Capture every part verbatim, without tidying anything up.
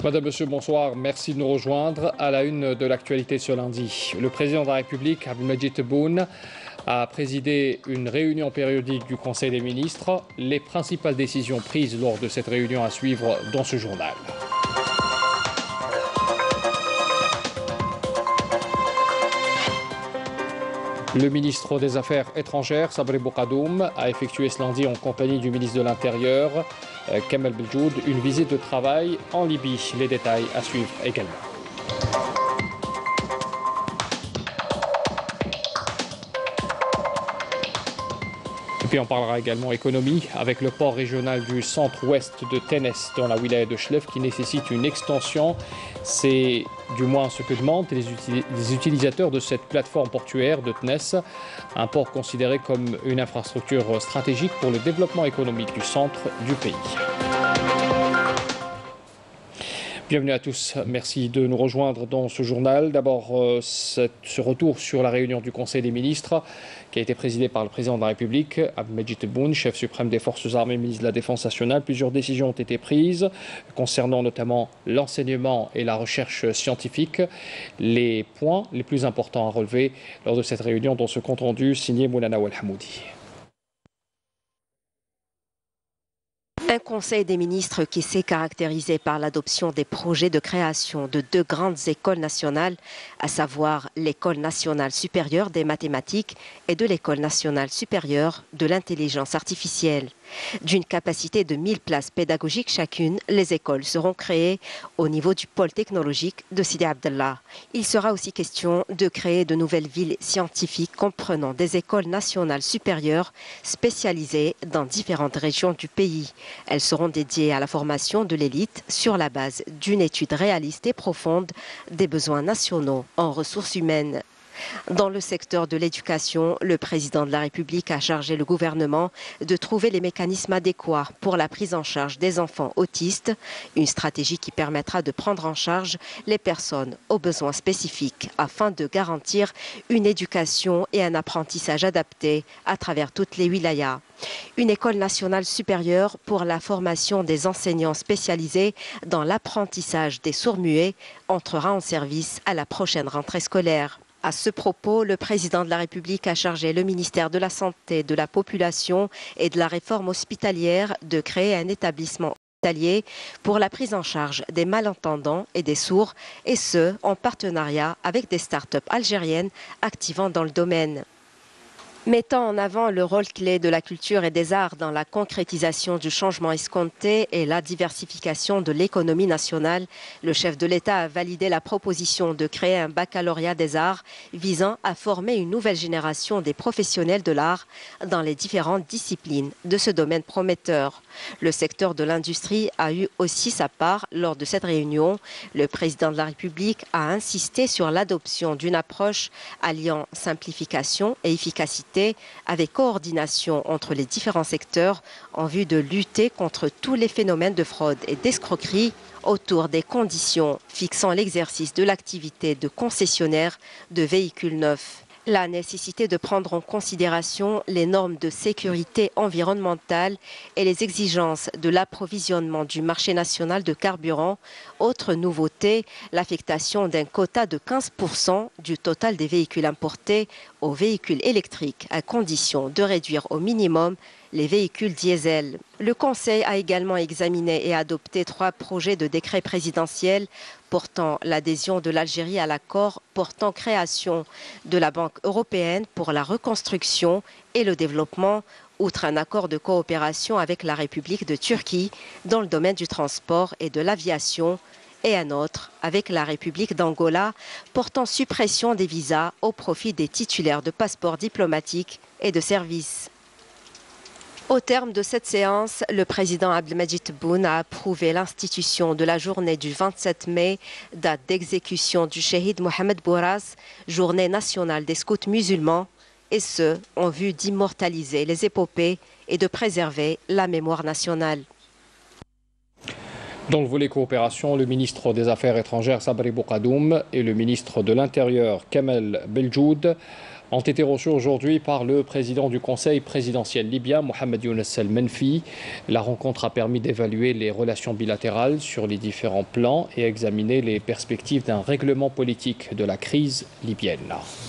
Madame, Monsieur, bonsoir. Merci de nous rejoindre. À la une de l'actualité ce lundi, le président de la République, Abdelmadjid Tebboune, a présidé une réunion périodique du Conseil des ministres. Les principales décisions prises lors de cette réunion à suivre dans ce journal. Le ministre des Affaires étrangères, Sabri Boukadoum, a effectué ce lundi en compagnie du ministre de l'Intérieur, Kamel Beljoud, une visite de travail en Libye. Les détails à suivre également. Et puis on parlera également économie avec le port régional du centre-ouest de Ténès dans la wilaya de Chlef qui nécessite une extension. C'est du moins ce que demandent les, uti les utilisateurs de cette plateforme portuaire de Ténès, un port considéré comme une infrastructure stratégique pour le développement économique du centre du pays. Bienvenue à tous, merci de nous rejoindre dans ce journal. D'abord, euh, ce retour sur la réunion du Conseil des ministres qui a été présidée par le président de la République, Abdelmadjid Tebboune, chef suprême des forces armées, ministre de la Défense nationale. Plusieurs décisions ont été prises concernant notamment l'enseignement et la recherche scientifique. Les points les plus importants à relever lors de cette réunion dans ce compte-rendu signé Moulana Ouelhamoudi. Un conseil des ministres qui s'est caractérisé par l'adoption des projets de création de deux grandes écoles nationales, à savoir l'École nationale supérieure des mathématiques et de l'École nationale supérieure de l'intelligence artificielle. D'une capacité de mille places pédagogiques chacune, les écoles seront créées au niveau du pôle technologique de Sidi Abdallah. Il sera aussi question de créer de nouvelles villes scientifiques comprenant des écoles nationales supérieures spécialisées dans différentes régions du pays. Elles seront dédiées à la formation de l'élite sur la base d'une étude réaliste et profonde des besoins nationaux en ressources humaines. Dans le secteur de l'éducation, le président de la République a chargé le gouvernement de trouver les mécanismes adéquats pour la prise en charge des enfants autistes, une stratégie qui permettra de prendre en charge les personnes aux besoins spécifiques afin de garantir une éducation et un apprentissage adaptés à travers toutes les wilayas. Une école nationale supérieure pour la formation des enseignants spécialisés dans l'apprentissage des sourds-muets entrera en service à la prochaine rentrée scolaire. À ce propos, le président de la République a chargé le ministère de la Santé, de la Population et de la Réforme hospitalière de créer un établissement hospitalier pour la prise en charge des malentendants et des sourds, et ce, en partenariat avec des start-up algériennes activant dans le domaine. Mettant en avant le rôle clé de la culture et des arts dans la concrétisation du changement escompté et la diversification de l'économie nationale, le chef de l'État a validé la proposition de créer un baccalauréat des arts visant à former une nouvelle génération des professionnels de l'art dans les différentes disciplines de ce domaine prometteur. Le secteur de l'industrie a eu aussi sa part lors de cette réunion. Le président de la République a insisté sur l'adoption d'une approche alliant simplification et efficacité avec coordination entre les différents secteurs en vue de lutter contre tous les phénomènes de fraude et d'escroquerie autour des conditions fixant l'exercice de l'activité de concessionnaire de véhicules neufs. La nécessité de prendre en considération les normes de sécurité environnementale et les exigences de l'approvisionnement du marché national de carburant. Autre nouveauté, l'affectation d'un quota de quinze pour cent du total des véhicules importés aux véhicules électriques à condition de réduire au minimum les véhicules diesel. Le Conseil a également examiné et adopté trois projets de décret présidentiel portant l'adhésion de l'Algérie à l'accord portant création de la Banque européenne pour la reconstruction et le développement, outre un accord de coopération avec la République de Turquie dans le domaine du transport et de l'aviation, et un autre avec la République d'Angola portant suppression des visas au profit des titulaires de passeports diplomatiques et de services. Au terme de cette séance, le président Abdelmadjid Tebboune a approuvé l'institution de la journée du vingt-sept mai, date d'exécution du Shahid Mohamed Bouras, journée nationale des scouts musulmans, et ce, en vue d'immortaliser les épopées et de préserver la mémoire nationale. Dans le volet coopération, le ministre des Affaires étrangères Sabri Boukadoum et le ministre de l'Intérieur Kamel Beljoud ont été reçus aujourd'hui par le président du Conseil présidentiel libyen, Mohamed Younes El-Menfi. La rencontre a permis d'évaluer les relations bilatérales sur les différents plans et examiner les perspectives d'un règlement politique de la crise libyenne.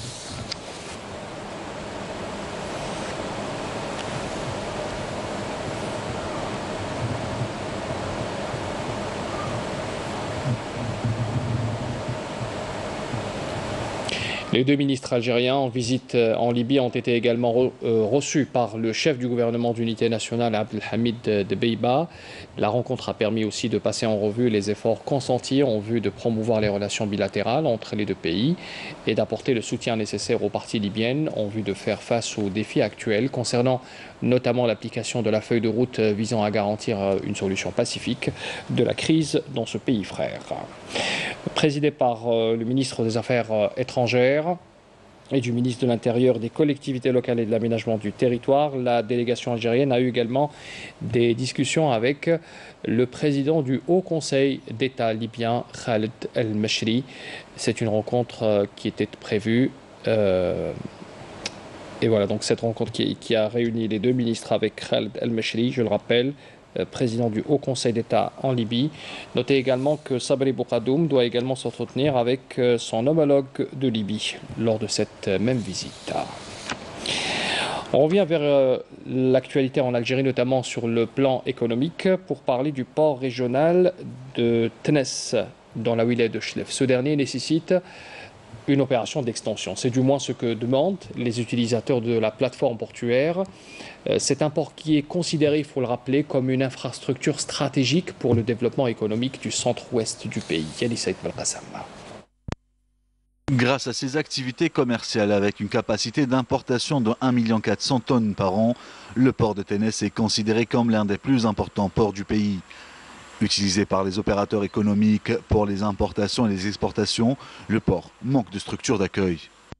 Les deux ministres algériens en visite en Libye ont été également re, euh, reçus par le chef du gouvernement d'unité nationale, Abdelhamid Dbeiba. La rencontre a permis aussi de passer en revue les efforts consentis en vue de promouvoir les relations bilatérales entre les deux pays et d'apporter le soutien nécessaire aux parties libyennes en vue de faire face aux défis actuels concernant notamment l'application de la feuille de route visant à garantir une solution pacifique de la crise dans ce pays frère. Présidé par le ministre des Affaires étrangères et du ministre de l'Intérieur, des collectivités locales et de l'aménagement du territoire, la délégation algérienne a eu également des discussions avec le président du Haut Conseil d'État libyen, Khaled El-Meshri. C'est une rencontre qui était prévue. Euh, et voilà, donc cette rencontre qui, qui a réuni les deux ministres avec Khaled El-Meshri, je le rappelle, président du Haut Conseil d'État en Libye. Notez également que Sabri Boukadoum doit également s'entretenir avec son homologue de Libye lors de cette même visite. On revient vers l'actualité en Algérie, notamment sur le plan économique, pour parler du port régional de Tness, dans la wilaya de Chlef. Ce dernier nécessite une opération d'extension. C'est du moins ce que demandent les utilisateurs de la plateforme portuaire. C'est un port qui est considéré, il faut le rappeler, comme une infrastructure stratégique pour le développement économique du centre-ouest du pays. Yannis Saïd Belkhassam. Grâce à ses activités commerciales avec une capacité d'importation de un million quatre cents tonnes par an, le port de Tness est considéré comme l'un des plus importants ports du pays. Utilisé par les opérateurs économiques pour les importations et les exportations, le port manque de structure d'accueil.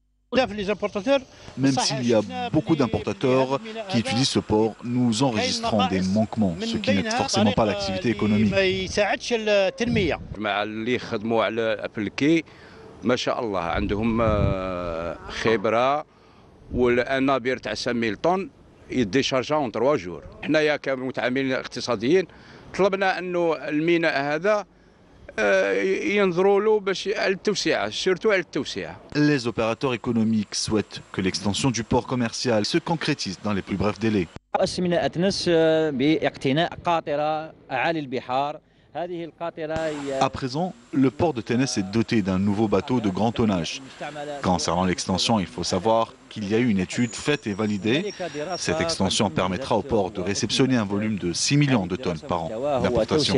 Même s'il y a beaucoup d'importateurs qui utilisent ce port, nous enregistrons des manquements, ce qui n'aide forcément pas l'activité économique. ما شاء الله عندهم خبره والانابير تاع خمسمية طن يديشارجا اون ثلاثة جور. حنايا كمتعاملين اقتصاديين طلبنا انه الميناء هذا ينظروا له باش على التوسعه، سيرتو على التوسعه. Les opérateurs économiques souhaitent que l'extension du port commercial se concrétise dans les plus brefs délais. ميناء تنس باقتناء قاطره اعالي البحار. À présent, le port de Tness est doté d'un nouveau bateau de grand tonnage. Concernant l'extension, il faut savoir qu'il y a eu une étude faite et validée. Cette extension permettra au port de réceptionner un volume de six millions de tonnes par an d'importation.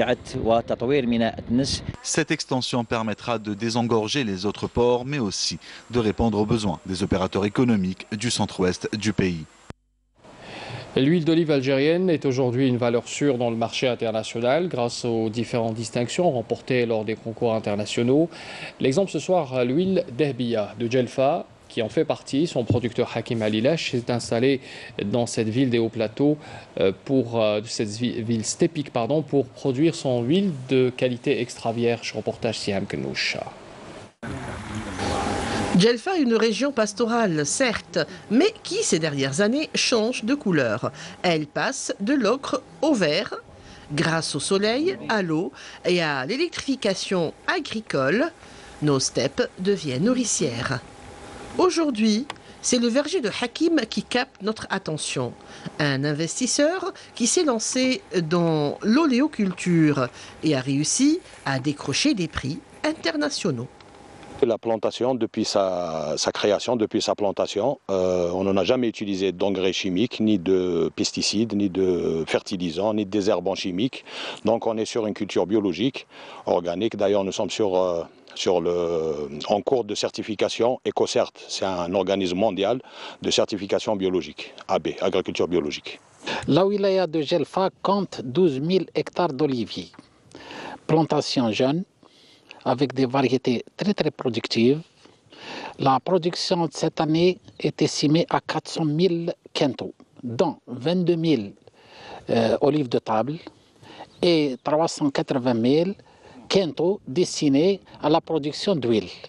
Cette extension permettra de désengorger les autres ports, mais aussi de répondre aux besoins des opérateurs économiques du centre-ouest du pays. L'huile d'olive algérienne est aujourd'hui une valeur sûre dans le marché international grâce aux différentes distinctions remportées lors des concours internationaux. L'exemple ce soir, l'huile d'Ehbiya de Djelfa, qui en fait partie. Son producteur Hakim Alilash s'est installé dans cette ville des Hauts-Plateaux, pour cette ville stépique, pardon, pour produire son huile de qualité extra vierge. Reportage Siam Kenoucha. Djelfa est une région pastorale, certes, mais qui, ces dernières années, change de couleur. Elle passe de l'ocre au vert, grâce au soleil, à l'eau et à l'électrification agricole. Nos steppes deviennent nourricières. Aujourd'hui, c'est le verger de Hakim qui capte notre attention. Un investisseur qui s'est lancé dans l'oléoculture et a réussi à décrocher des prix internationaux. La plantation, depuis sa, sa création, depuis sa plantation, euh, on n'en a jamais utilisé d'engrais chimiques, ni de pesticides, ni de fertilisants, ni de désherbants chimiques. Donc on est sur une culture biologique, organique. D'ailleurs, nous sommes sur, euh, sur le, en cours de certification EcoCert. C'est un organisme mondial de certification biologique, A B, agriculture biologique. La wilaya de Djelfa compte douze mille hectares d'oliviers. Plantation jeune, avec des variétés très très productives. La production de cette année est estimée à quatre cent mille quintaux, dont vingt-deux mille euh, olives de table et trois cent quatre-vingt mille quintaux destinés à la production d'huile.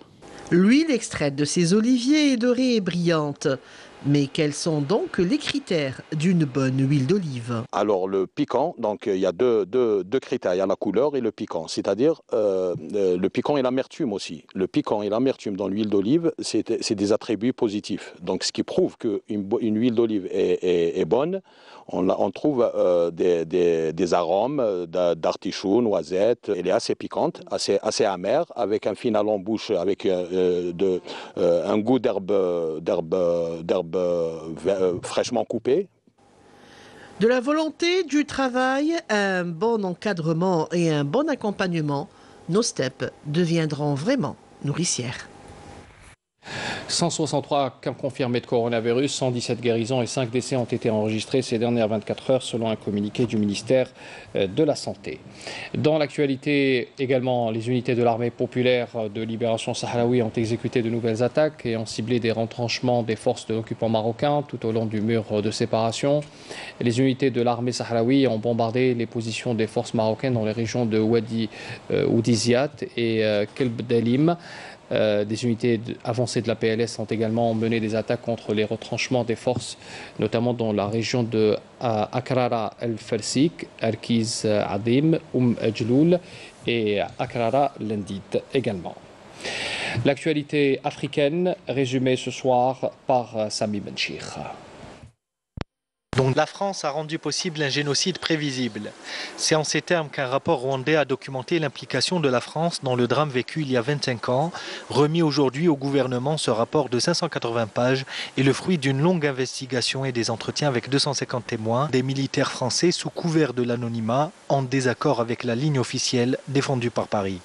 L'huile extraite de ces oliviers est dorée et brillante. Mais quels sont donc les critères d'une bonne huile d'olive? Alors le piquant, donc il y a deux, deux, deux critères, il y a la couleur et le piquant, c'est-à-dire euh, le piquant et l'amertume aussi. Le piquant et l'amertume dans l'huile d'olive, c'est des attributs positifs. Donc ce qui prouve qu'une une huile d'olive est, est, est bonne, on, on trouve euh, des, des, des arômes d'artichaut, noisette, elle est assez piquante, assez, assez amère, avec un final en bouche, avec euh, de, euh, un goût d'herbe d'herbe d'herbe Euh, fraîchement coupée. De la volonté, du travail, un bon encadrement et un bon accompagnement, nos steppes deviendront vraiment nourricières. cent soixante-trois cas confirmés de coronavirus, cent dix-sept guérisons et cinq décès ont été enregistrés ces dernières vingt-quatre heures selon un communiqué du ministère de la Santé. Dans l'actualité également, les unités de l'armée populaire de libération sahraoui ont exécuté de nouvelles attaques et ont ciblé des retranchements des forces de l'occupant marocain tout au long du mur de séparation. Les unités de l'armée sahraoui ont bombardé les positions des forces marocaines dans les régions de Wadi euh, Oudiziat et euh, Kelb Dalim. Euh, des unités avancées de la P L S ont également mené des attaques contre les retranchements des forces, notamment dans la région de euh, Akrara el-Fersik, Arkiz Adim, Oum Ajloul et Akrara Lendit également. L'actualité africaine résumée ce soir par Sami Benchir. Donc la France a rendu possible un génocide prévisible. C'est en ces termes qu'un rapport rwandais a documenté l'implication de la France dans le drame vécu il y a vingt-cinq ans. Remis aujourd'hui au gouvernement, ce rapport de cinq cent quatre-vingts pages est le fruit d'une longue investigation et des entretiens avec deux cent cinquante témoins, des militaires français sous couvert de l'anonymat, en désaccord avec la ligne officielle défendue par Paris.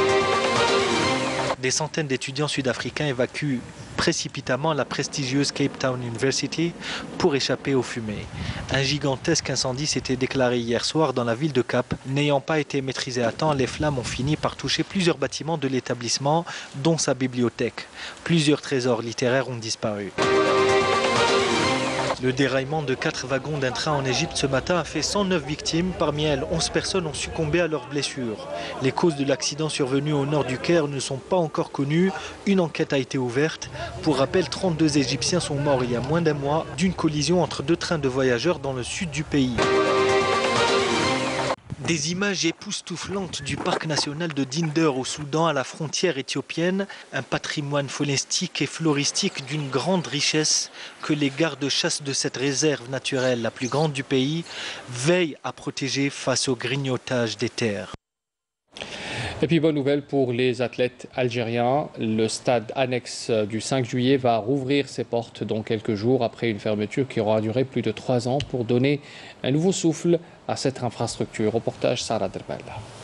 Des centaines d'étudiants sud-africains évacuent précipitamment la prestigieuse Cape Town University pour échapper aux fumées. Un gigantesque incendie s'était déclaré hier soir dans la ville de Cap. N'ayant pas été maîtrisé à temps, les flammes ont fini par toucher plusieurs bâtiments de l'établissement, dont sa bibliothèque. Plusieurs trésors littéraires ont disparu. Le déraillement de quatre wagons d'un train en Égypte ce matin a fait cent neuf victimes. Parmi elles, onze personnes ont succombé à leurs blessures. Les causes de l'accident survenu au nord du Caire ne sont pas encore connues. Une enquête a été ouverte. Pour rappel, trente-deux Égyptiens sont morts il y a moins d'un mois d'une collision entre deux trains de voyageurs dans le sud du pays. Des images époustouflantes du parc national de Dinder au Soudan à la frontière éthiopienne, un patrimoine faunistique et floristique d'une grande richesse que les gardes-chasse de cette réserve naturelle la plus grande du pays veillent à protéger face au grignotage des terres. Et puis bonne nouvelle pour les athlètes algériens, le stade annexe du cinq juillet va rouvrir ses portes dans quelques jours après une fermeture qui aura duré plus de trois ans pour donner un nouveau souffle à cette infrastructure. Reportage Sarah Derbel.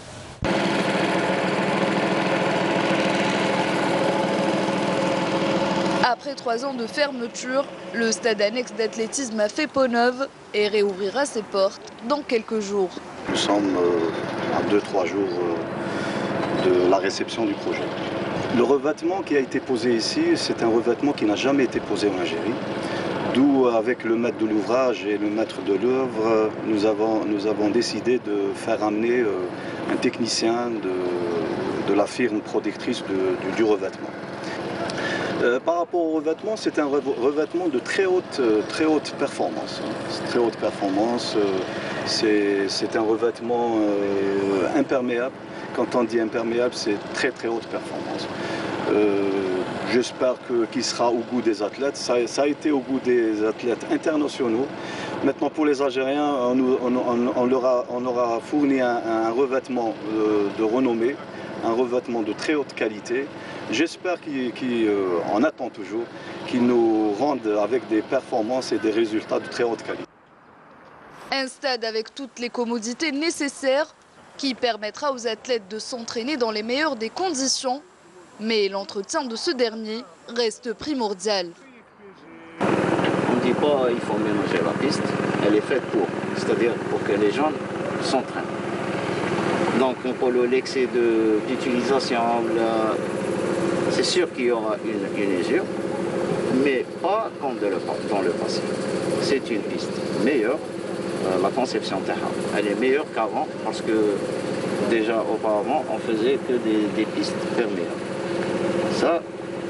Après trois ans de fermeture, le stade annexe d'athlétisme a fait peau neuve et réouvrira ses portes dans quelques jours. Nous sommes euh, à deux trois jours euh, de la réception du projet. Le revêtement qui a été posé ici, c'est un revêtement qui n'a jamais été posé en Algérie. D'où, avec le maître de l'ouvrage et le maître de l'œuvre, nous avons, nous avons décidé de faire amener euh, un technicien de, de la firme productrice de, du, du revêtement. Euh, par rapport au revêtement, c'est un revêtement de très haute, très haute performance. Très haute performance, euh, c'est un revêtement euh, imperméable. Quand on dit imperméable, c'est très très haute performance. Euh, J'espère qu'il sera au goût des athlètes. Ça, ça a été au goût des athlètes internationaux. Maintenant, pour les Algériens, on, on, on, leur, a, on leur a fourni un, un revêtement de, de renommée, un revêtement de très haute qualité. J'espère qu'ils, qu'ils, euh, on attend toujours, qu'ils nous rendent avec des performances et des résultats de très haute qualité. Un stade avec toutes les commodités nécessaires qui permettra aux athlètes de s'entraîner dans les meilleures des conditions. Mais l'entretien de ce dernier reste primordial. On ne dit pas qu'il faut ménager la piste, elle est faite pour, c'est-à-dire pour que les gens s'entraînent. Donc pour l'excès d'utilisation, c'est sûr qu'il y aura une, une usure, mais pas comme de le, dans le passé. C'est une piste meilleure, euh, la conception terrain, elle est meilleure qu'avant parce que déjà auparavant on faisait que des, des pistes perméables. Ça,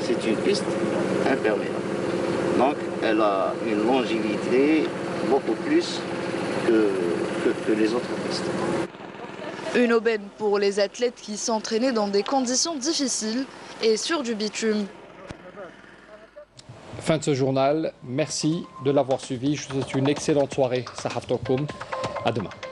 c'est une piste imperméable. Donc elle a une longévité beaucoup plus que, que, que les autres pistes. Une aubaine pour les athlètes qui s'entraînaient dans des conditions difficiles et sur du bitume. Fin de ce journal. Merci de l'avoir suivi. Je vous souhaite une excellente soirée. Sahaf Tokoum. À demain.